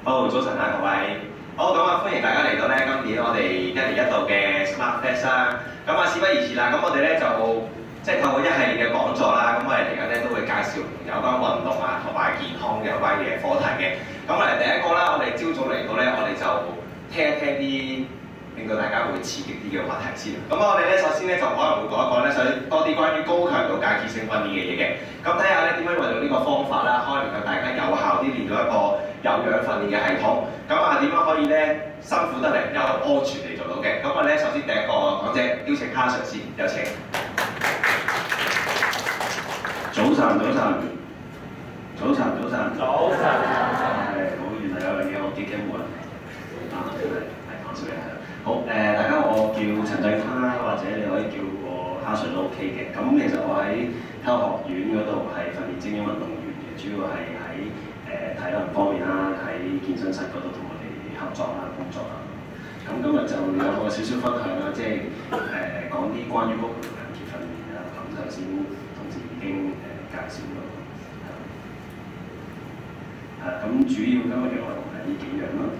好，早晨啊各位。好，咁啊歡迎大家嚟到咧今年我哋1年1度嘅 Smart Fest 啦。咁啊事不宜遲啦，咁我哋咧就即係透過一系列嘅講座啦，咁我哋嚟緊咧都會介紹有關運動啊同埋健康有關嘅課題嘅。咁我哋第一個啦，我哋朝早嚟到咧，我哋就聽一聽啲令到大家會刺激啲嘅話題先。咁我哋咧首先咧就可能會講一講咧，想多啲關於高強度間歇性訓練嘅嘢嘅。咁睇下咧點樣運用呢個方法啦，可以令到大家有效啲練到一個有氧訓練嘅系統。咁啊點樣可以咧辛苦得嚟又安全地做到嘅？咁我咧首先第一個講者邀請哈 Sir 先，有請。 早晨，係好，原來有樣嘢我記冇人啊，係講笑嘅係啦。好大家我叫陳振坤啦，或者你可以叫我哈 Sir 都 OK 嘅。咁其實我喺體育學院嗰度係訓練精英運動員嘅，主要係喺體能方面啦，喺健身室嗰度同我哋合作啦、工作啦。咁今日就有個少少分享啦，即係講啲關於高強度間歇訓練啦。咁頭先同事已經介紹咗，咁主要今日嘅內容係呢幾樣啦。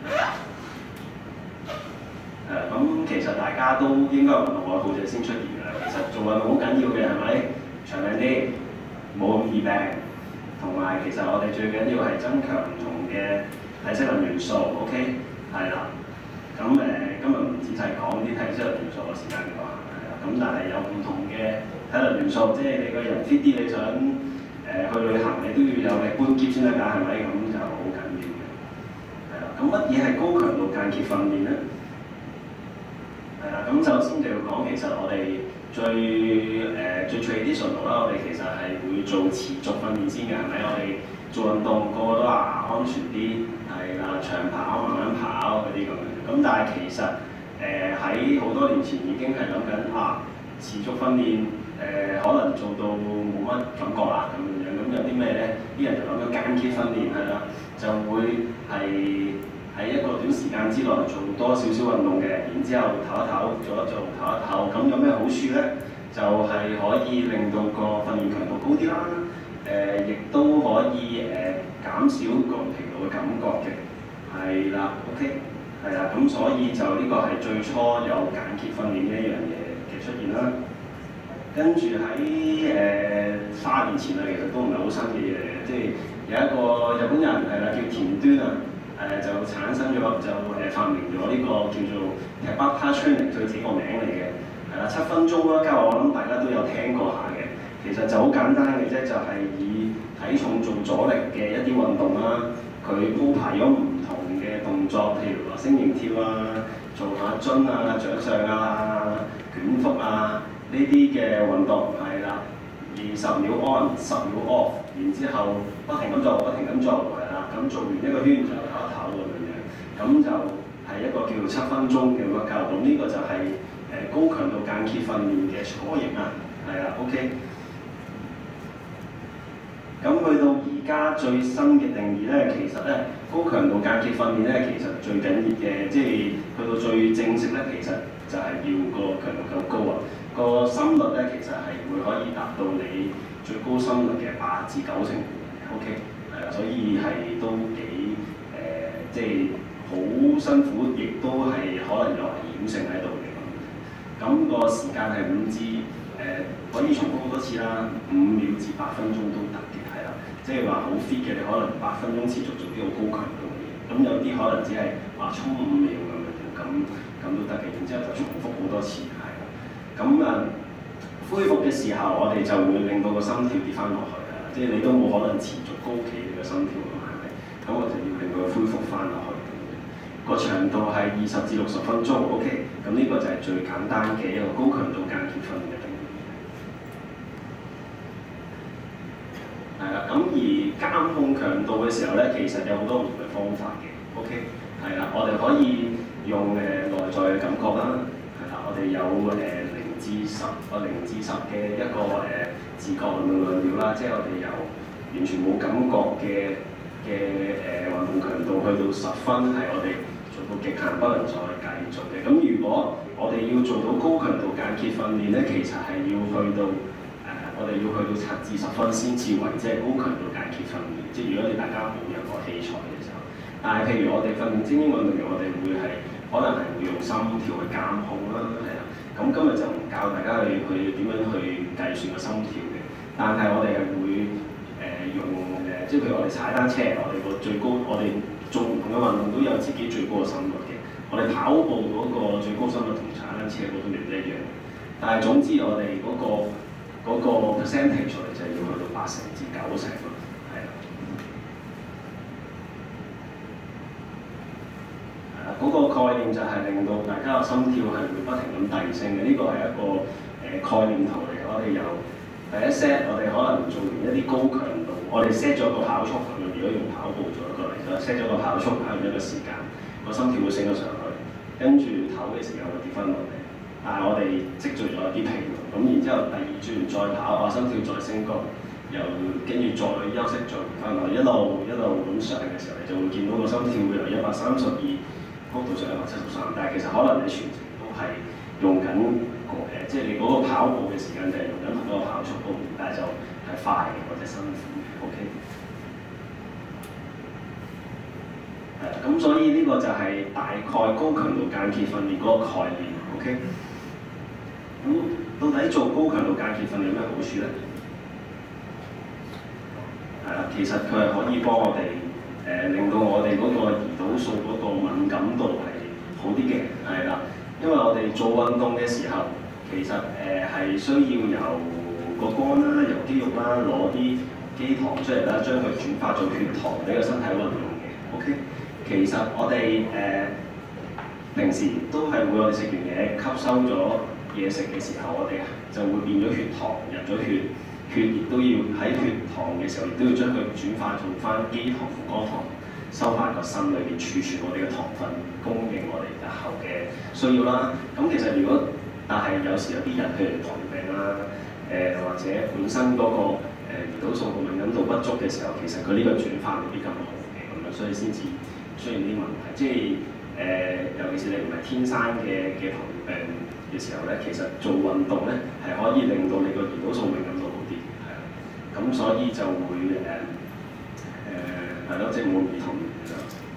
咁其實大家都應該係運動愛好者先出現㗎啦。其實做運動好緊要嘅係咪？長命啲，冇咁易病，同埋其實我哋最緊要係增強唔同嘅體適能元素。OK， 係啦。咁今日唔仔細講啲體適能元素嘅時間嘅話，係啦。咁但係有唔同嘅體能元素，即係你個人 fit 啲，你想去旅行，你都要有力搬篋先得㗎，係咪？咁就好緊要嘅。係啦。咁乜嘢係高強度間歇訓練咧？係啦。咁首先就要講，其實我哋最 traditional 啦，我哋其實係會做持續訓練先嘅，係咪？我哋做運動個個都話安全啲，係啦，長跑、慢慢跑嗰啲咁樣。咁但係其實喺好多年前已經係諗緊持續訓練可能做到冇乜感覺啦咁樣。咁有啲咩咧？啲人就諗緊間歇訓練係啦，就會係喺一個短時間之內做多少少運動嘅，然之後唞一唞，做一做，唞一唞。咁有咩好處咧？就係可以令到個訓練強度高啲啦。亦都可以減少個疲勞嘅感覺嘅。係啦 ，OK。係啦，咁所以就呢個係最初有間歇訓練呢一樣嘢嘅出現啦。跟住喺30年前啦，其實都唔係好新嘅嘢嚟嘅，即係有一個日本人係啦，叫田端啊，就產生咗發明咗呢個叫做 Tabata Training， 佢自己個名嚟嘅，係啦，7分鐘啦，我諗大家都有聽過下嘅。其實就好簡單嘅啫，就係以體重做阻力嘅一啲運動啦，佢鋪排咗唔同嘅動作，譬如話星形跳啊，做下樽啊、掌上啊、捲腹啊呢啲嘅運動係啦，20秒 on 10秒 off， 然之後不停咁做，係啦，咁做完一個圈就唞一唞咁樣，咁就係一個叫做7分鐘嘅workout。咁呢個就係高強度間歇訓練嘅雛形啊，係啦 ，OK。咁去到而家最新嘅定義咧，其實咧高強度間歇訓練咧，其實最緊要嘅，即係去到最正式咧，其實就係要個強度夠高啊，個心率咧其實係會可以達到你最高心率嘅8至9成，OK， 係啦，所以係都幾即係好辛苦，亦都係可能有危險性喺度嘅。咁個時間係5至可以重複好多次啦，5秒至8分鐘都得嘅，係啦。即係話好 fit 嘅，你可能8分鐘持續做啲好高強度嘅嘢。咁有啲可能只係話衝5秒咁都得嘅。然之後就重複好多次，係啦。咁恢復嘅時候，我哋就會令到個心跳跌翻落去啦。即係你都冇可能持續高企你個心跳㗎嘛，係咪？咁我就要令佢恢復翻落去。個長度係20至60分鐘 ，OK。咁呢個就係最簡單嘅一個高強度間歇訓練嘅定義。係啦，咁而監控強度嘅時候咧，其實有好多唔同嘅方法嘅 ，OK。係啦，我哋可以用內在嘅感覺啦，係啦，我哋有0至10嘅一個自覺運動量表啦，即係我哋由完全冇感覺嘅運動強度去到10分，係我哋做到極限不能再繼續嘅。咁如果我哋要做到高強度間歇訓練咧，其實係要去到我哋要去到7至10分先至為即係高強度間歇訓練。即係如果你大家冇任何器材嘅時候，咁但係譬如我哋訓練精英運動員，我哋會係可能係會用心跳去監控啦，係啦。咁今日就唔教大家去點樣去計算個心跳嘅，但係我哋係會用即係譬如我哋踩單車，我哋個最高，我哋做唔同嘅運動都有自己最高嘅心率嘅。我哋跑步嗰個最高心率同踩單車嗰個都唔一樣，但係總之我哋嗰個 percentage 我哋就要去到80至90%咯，係啦。嗰個概念就係令到大家個心跳係會不停咁遞升嘅，呢個係一個概念圖嚟嘅。我哋由第一 set， 我哋可能做完一啲高強度，我哋 set 咗個跑速咁樣，如果用跑步做一個例子 ，set 咗個跑速跑完一個時間，個心跳會升咗上去，跟住唞嘅時間會跌翻落嚟。但係我哋積聚咗一啲疲勞，咁然之後第二轉再跑，心跳再升高，又跟住再休息再回翻落，一路咁上嘅時候，你就會見到個心跳會由132。高度上173，但係其實可能你全程都係用緊即係你嗰個跑步嘅時間就係用緊同嗰個跑速高，但係就係快嘅或者辛苦嘅 ，OK。咁所以呢個就係大概高強度間歇訓練嗰個概念 ，OK。咁到底做高強度間歇訓練有咩好處咧？係啦，其實佢係可以幫我哋。令到我哋嗰個胰島素嗰個敏感度係好啲嘅，係啦，因為我哋做運動嘅時候，其實係需要由個肝啦、由肌肉啦攞啲肌糖出嚟啦，將佢轉化做血糖俾個身體運用嘅。OK， 其實我哋平時都係會我哋食完嘢吸收咗嘢食嘅時候，我哋就會變咗血糖入咗血。血亦都要喺血糖嘅時候，亦都要將佢轉化做翻肌糖、副肝糖，收翻個心裏邊儲存我哋嘅糖分，供應我哋日後嘅需要啦。咁其實但係有時有啲人譬如糖尿病啦，或者本身嗰個胰島素個敏感度不足嘅時候，其實佢呢個轉化未必咁好嘅，咁樣所以先至出現啲問題。即係尤其是你唔係天生嘅糖尿病嘅時候咧，其實做運動咧係可以令到你個胰島素敏感度好啲。咁所以就會係咯，即係冇兒童嘅。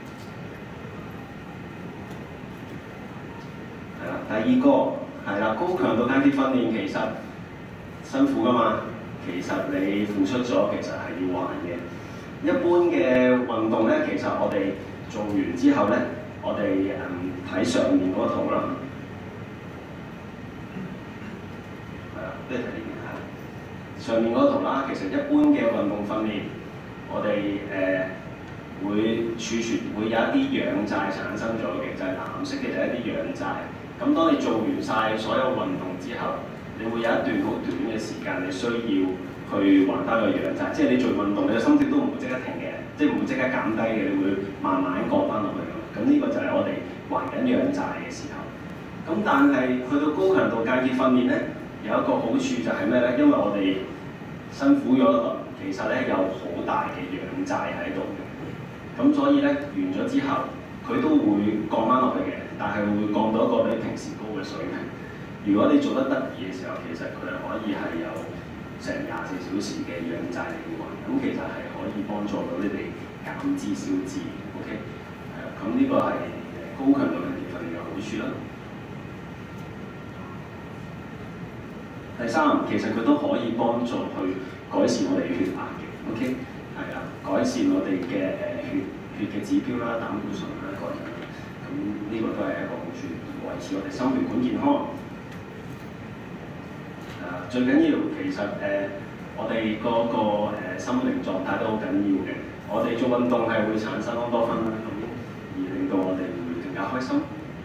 係啦，第二個係啦，高強度間歇訓練其實辛苦㗎嘛，其實你付出咗其實係要還嘅。一般嘅運動咧，其實我哋做完之後咧，我哋睇上面嗰圖啦，係啦，即係睇呢邊。上面嗰圖啦，其實一般嘅運動訓練，我哋會儲存，會有一啲氧債產生咗嘅，就係藍色嘅就係一啲氧債。咁當你做完晒所有運動之後，你會有一段好短嘅時間，你需要去還翻個氧債。即係你做運動，你嘅心跳都唔會即刻停嘅，即係唔會即刻減低嘅，你會慢慢降翻落去㗎。咁呢個就係我哋還緊氧債嘅時候。咁但係去到高強度間歇訓練咧，有一個好處就係咩咧？因為我哋辛苦咗一輪，其實咧有好大嘅氧債喺度嘅，咁所以咧完咗之後，佢都會降翻落去嘅，但係會降到一個比平時高嘅水平。如果你做得得意嘅時候，其實佢係可以係有成24小時嘅氧債嚟還，咁其實係可以幫助到你哋減脂消脂。OK， 係啊，咁呢個係高強度間歇訓練嘅好處啦。第三，其實佢都可以幫助去改善我哋嘅血壓嘅 ，OK， 係啊，改善我哋嘅血嘅指標啦、膽固醇啦各樣，咁呢個都係一個好處，維持我哋心血管健康。最緊要其實我哋嗰個心靈狀態都好緊要嘅。我哋做運動係會產生安多酚啦，咁而令到我哋會更加開心。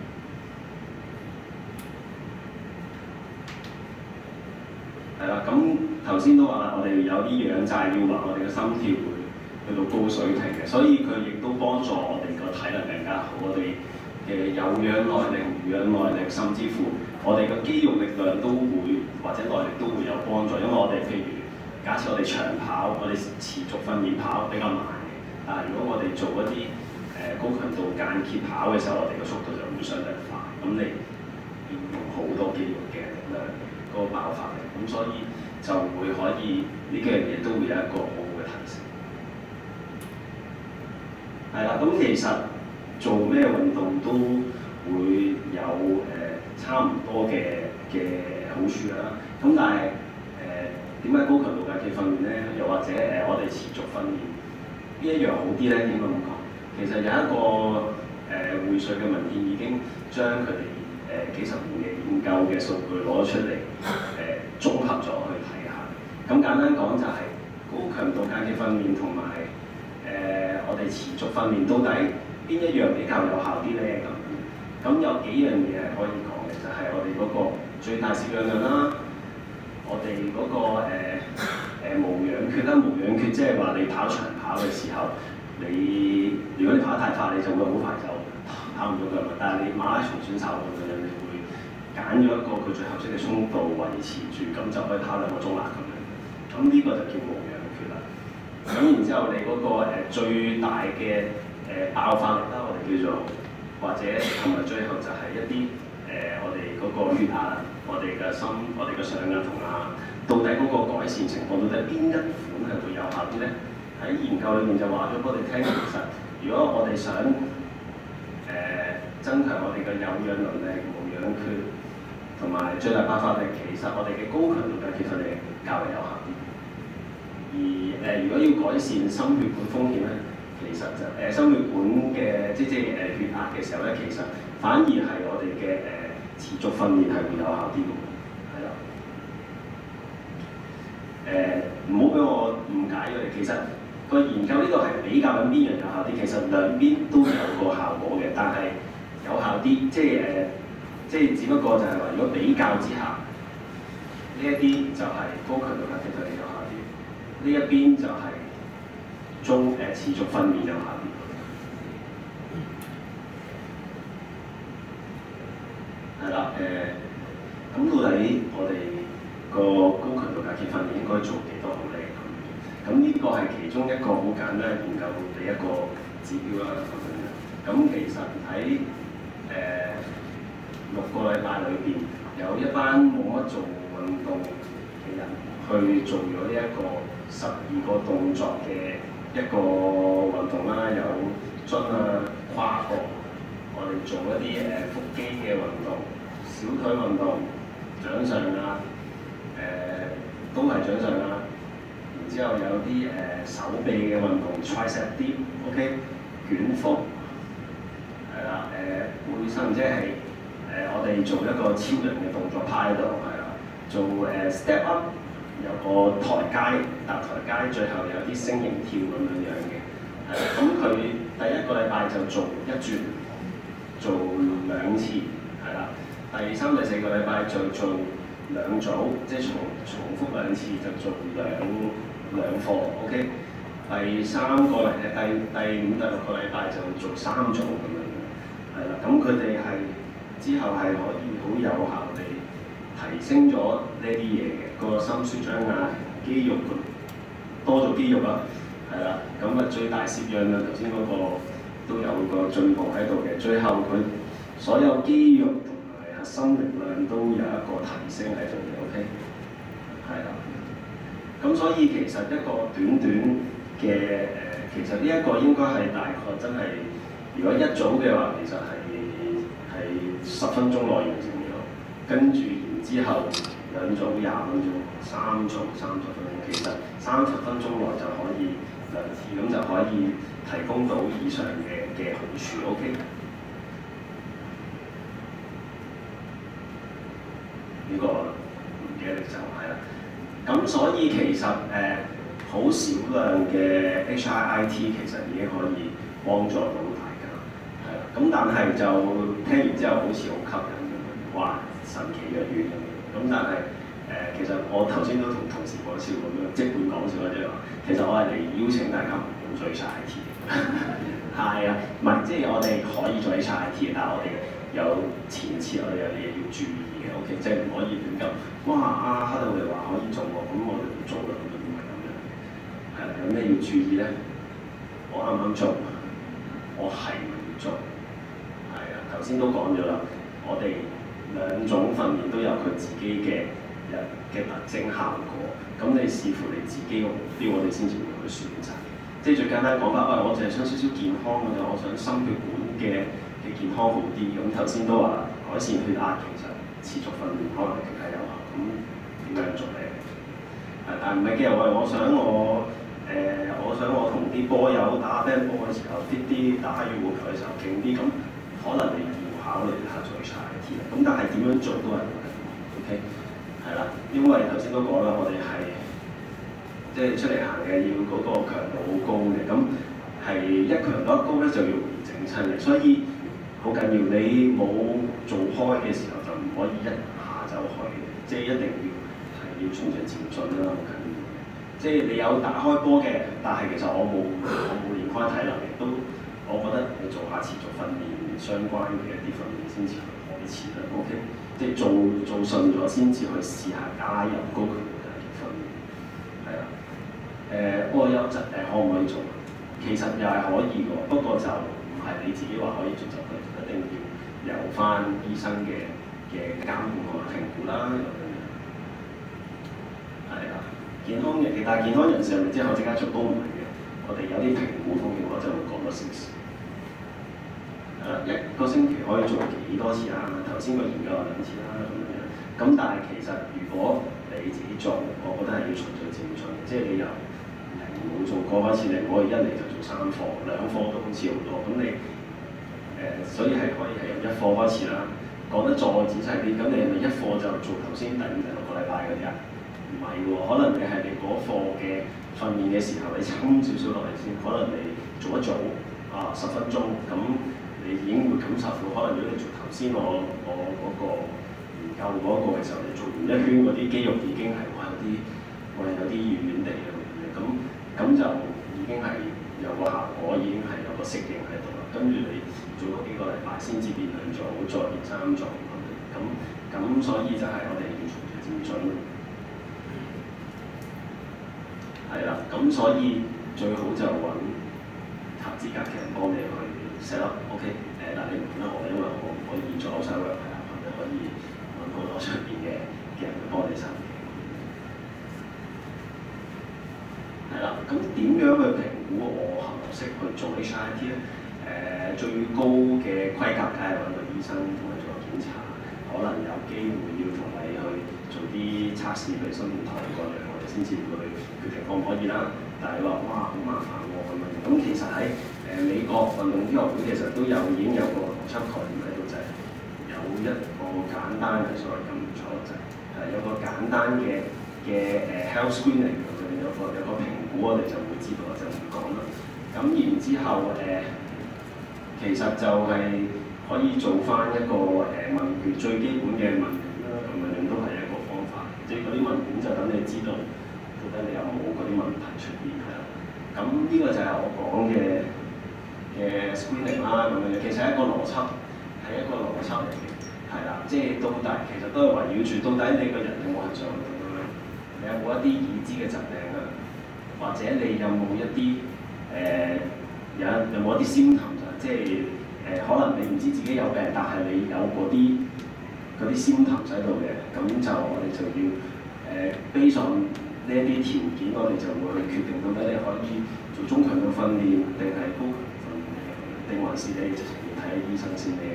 係啦，咁頭先都話啦，我哋有啲氧債要還，我哋嘅心跳會去到高水平嘅，所以佢亦都幫助我哋個體能更加好，我哋嘅有氧耐力、無氧耐力，甚至乎我哋嘅肌肉力量都會或者耐力都會有幫助，因為我哋譬如假設我哋長跑，我哋持續訓練跑比較慢嘅，但係如果我哋做一啲高強度間歇跑嘅時候，我哋嘅速度就會相對快，咁你要用好多肌肉嘅力量。嗰個爆發力，咁所以就會可以呢幾樣嘢都會有一個好好嘅提升。 係啦，咁其實做咩運動都會有差唔多嘅好處啦。咁但係點解高強度間歇訓練咧？又或者我哋持續訓練邊一樣好啲咧？點解咁講？其實有一個匯萃嘅文獻已經將佢哋幾十年嘅研究嘅數據攞出嚟綜合咗去睇下。咁簡單講就係高強度間歇訓練同埋我哋持續訓練到底邊一樣比較有效啲咧？咁有幾樣嘢係可以講嘅，就係我哋嗰個最大攝氧量啦，我哋嗰個無氧缺啦，無氧缺即係話你跑長跑嘅時候，如果你跑得太快，你就會好快就跑唔到腳嘛。但係你馬拉松選手咁樣，你會揀咗一個佢最合適嘅速度維持住，咁就可以跑2個鐘啦咁樣。咁呢個就叫無氧缺啦。咁然之後你嗰個最大嘅爆發力啦，我哋叫做或者同埋最後就係一啲我哋嗰個血壓、我哋嘅心、我哋嘅上壓同壓，到底嗰個改善情況，到底邊一款係會有效啲咧？喺研究裏面就話咗俾我哋聽，其實如果我哋想增強我哋嘅有氧能力、無氧缺同埋最大爆發力，其實我哋嘅高強度嘅其實係較為有效啲。而如果要改善心血管風險咧，其實就心血管嘅即係血壓嘅時候咧，其實反而係我哋嘅持續訓練係會有效啲嘅，係啦。唔好俾我誤解咗你，其實個研究呢度係比較緊邊樣有效啲，其實兩邊都有個效果嘅，但係有效啲，即係只不過就係話，如果比較之下，呢一啲就係高強度間歇訓練有效啲，呢一邊就係持續訓練有效啲。係啦，咁到底我哋個高強度間歇訓練應該做幾多好咧？咁呢個係其中一個好簡單研究嘅一個指標啦。咁其實喺6個禮拜裏邊，有一班冇乜做運動嘅人去做咗呢一個12個動作嘅一個運動啦，有樽啊、跨步，我哋做一啲腹肌嘅運動、小腿運動、掌上壓，都係掌上壓。然之後有啲手臂嘅運動 tricep dip，OK， 捲腹，係啦，背身即係我哋做一個超人嘅動作趴喺度，係啦，做step up， 有個台階搭台階，最後有啲星形跳咁樣嘅，係啦，咁佢第一個禮拜就做1轉，做2次，係啦，第3、第4個禮拜就做2組，即係重複2次就做兩課 ，OK。第5、第6個禮拜就做3組咁樣嘅，係啦。咁佢哋係之後係可以好有效地提升咗呢啲嘢嘅，個心舒張壓、肌肉多咗肌肉啦，係啦。咁最大攝氧量頭先嗰個都有個進步喺度嘅，最後佢所有肌肉同埋核心力量都有一個提升喺度嘅 ，OK， 係啦。咁所以其實一個短嘅其實呢一個應該係大概真係，如果一組嘅話，其實係10分鐘內完成咗，跟住然之後2組20分鐘，3組30分鐘，其實30分鐘內就可以2次，咁就可以提供到以上嘅好處 ，OK。呢個唔記得就係啦。咁所以其實好少量嘅 HIIT 其實已經可以幫助到大家，係啦。咁但係就聽完之後好似好吸引咁樣，哇！神奇藥丸咁樣。咁但係其實我頭先都同同事講笑咁樣，即半講笑即係話，其實我係嚟邀請大家唔好做 HIIT 係啊，唔係即係我哋可以做 HIIT， 但係我哋有前設，我哋有啲嘢要注意嘅 ，OK， 即係唔可以亂咁。哇！哈道利話可以做喎，咁我哋唔做啦，咁唔係咁樣嘅。係啦，有咩要注意咧？我啱啱做，我係咪要做？係啊，頭先都講咗啦，我哋2種訓練都有佢自己嘅特徵效果，咁你視乎你自己個目標，我哋先至會去選擇。 即係最簡單講法，我淨係想少少健康㗎咋，我想心血管嘅健康好啲。咁頭先都話改善血壓其實持續訓練可能更加有效。咁點樣做咧？但唔係嘅，我想我同啲波友打乒乓波嘅時候 fit 啲，打羽毛球嘅時候勁啲，咁可能你要考慮下做 HIIT 啦。咁但係點樣做都係冇問題 ，OK？ 係啦，因為頭先都講啦，我哋係即係出嚟行嘅，要嗰個強度好高嘅，咁係一強度一高咧就要容易整親嘅，所以好緊要。你冇做開嘅時候就唔可以一下就去，即係一定要循序漸進啦，好緊要。即係你有打開波嘅，但係其實我冇練開體能，亦都我覺得你做下持續訓練相關嘅一啲訓練先至開始啦。OK， 即係做順咗先至去試下加入高強度嘅訓練，係啦。我有疾病可唔可以做？其實又係可以嘅，不過就唔係你自己話可以做就得，一定要由翻醫生嘅監管同埋評估啦。係啦。健康人，但係健康人士係咪之後即刻做都唔係嘅，我哋有啲評估方面，我就會講多少少。一個星期可以做幾多次啊？頭先個研究係2次啦咁樣。咁但係其實如果你自己做，我覺得係要循序漸進，即係你由冇做過開始，你唔可以一嚟就做3課，2課都好似好多。咁你所以係可以係由1課開始啦。講得再仔細啲，咁你係咪1課就做頭先第5、第6個禮拜嗰啲啊？唔係喎，可能你係你嗰課嘅訓練嘅時候，你撐少少落嚟先。可能你做一組10分鐘，咁你已經會感受到。可能如果你做頭先我嗰個研究嗰個嘅時候，你做完一圈嗰啲肌肉已經係有啲軟軟地嘅，咁就已經係有個效果，已經係有個適應喺度啦。跟住你做嗰幾個禮拜先至變2組，再變3組咁所以就係我哋要循序漸進。係啦，咁所以最好就揾合資格嘅人幫你去 set up OK。但你唔揾我，因為我唔可以左手右係啦，你可以揾好多出邊嘅人去幫你手嘅。係啦，咁點樣去評估我合唔合適去做 HIIT 咧？最高嘅規格梗係揾個醫生同你做檢查，可能有機會要同你去做啲測試，譬如心電圖嗰樣，我哋先至會決定可唔可以啦。但係你話哇好麻煩喎咁樣，咁其實喺美國運動醫學會其實都已經有個邏輯概念喺度，就係有一個簡單嘅所謂咁唔錯就係有個簡單嘅health screening 咁樣，有個評估，我哋就會知道，我就唔講啦。咁然之後其實就係可以做翻一個問卷，最基本嘅問卷啦，咁樣都係一個方法。即係嗰啲問卷就等你知道到底你有冇嗰啲問題出現係啦。咁呢個就係我講嘅 screening 啦，咁樣其實係一個邏輯，係一個邏輯嚟嘅，係啦。即係到底其實都係圍繞住到底你個人有冇係上咁樣，你有冇一啲已知嘅疾病啊，或者你有冇一啲有冇一啲 symptom 即係可能你唔知自己有病，但係你有嗰啲 symptom 喺度嘅，咁就我哋就要based on呢一啲條件，我哋就會去決定到底你可以做中強度訓練定係高強度訓練，定還是你直情要睇醫生先咧？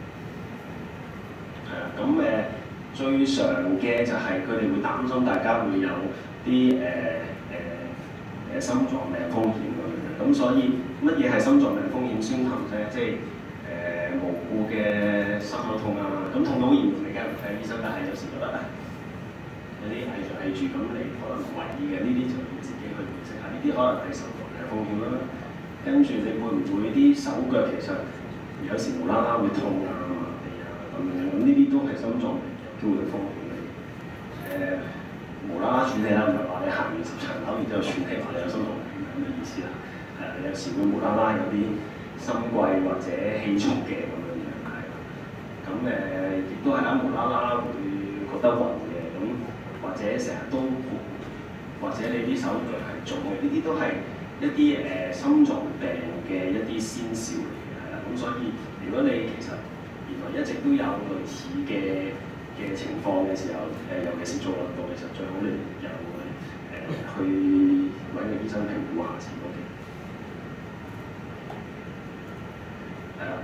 係啦，咁最常嘅就係佢哋會擔心大家會有啲心臟病風險咁樣，咁所以乜嘢係心臟病風險symptoms咧？即係無故嘅心口痛啊，咁痛到好嚴重，你梗係唔睇醫生，但係有時覺得有啲翳住咁，你可能唔為意嘅，呢啲就要自己去辨識下，呢啲可能係心臟病風險啦。跟住你會唔會啲手腳其實有時無啦啦會痛啊、麻痹啊咁樣，咁呢啲都係心臟病有機會嘅風險嚟。無啦啦喘氣啦，唔係話你行完10層樓，然之後喘氣話你有心臟病咁嘅意思啦。你有時會無啦啦有啲心悸或者氣促嘅咁樣樣，係啦。咁亦都係啦，無啦啦會覺得暈嘅，咁或者成日都或者你啲手腳係腫嘅，呢啲都係一啲心臟病嘅一啲先兆嚟嘅，係啦。咁所以如果你其實原來一直都有類似嘅情況嘅時候，尤其是做運動嘅時候，最好你有去揾個醫生評估下先 OK。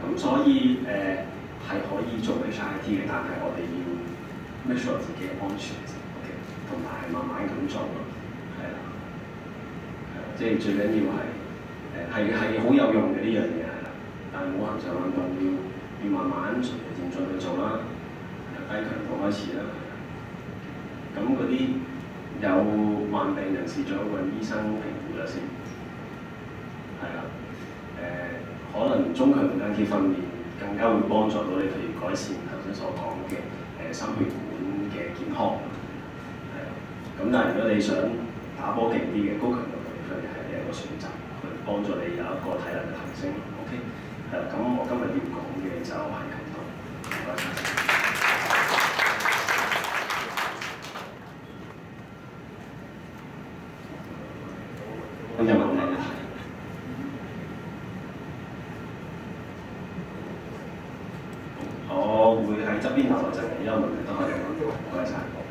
咁所以係可以做 HIIT 嘅，但係我哋要 make sure 自己安全先 ，OK， 同埋係慢慢咁做咯，係啦，即係最緊要係好有用嘅呢樣嘢係啦，但係冇恆常運動要慢慢循序漸進去做啦，由低強度開始啦，咁嗰啲有患病人士最好揾醫生評估咗先，係啦，可能中強度間歇訓練更加會幫助到你，譬如改善頭先所講嘅心血管嘅健康，係啦。咁但係如果你想打波勁啲嘅高強度嘅訓練係一個選擇，去幫助你有一個體能嘅提升。OK， 係啦。咁我今日要講嘅就係咁多，唔該晒。咁有冇問題？我會喺側邊留一陣，有問題都可以問。唔該晒。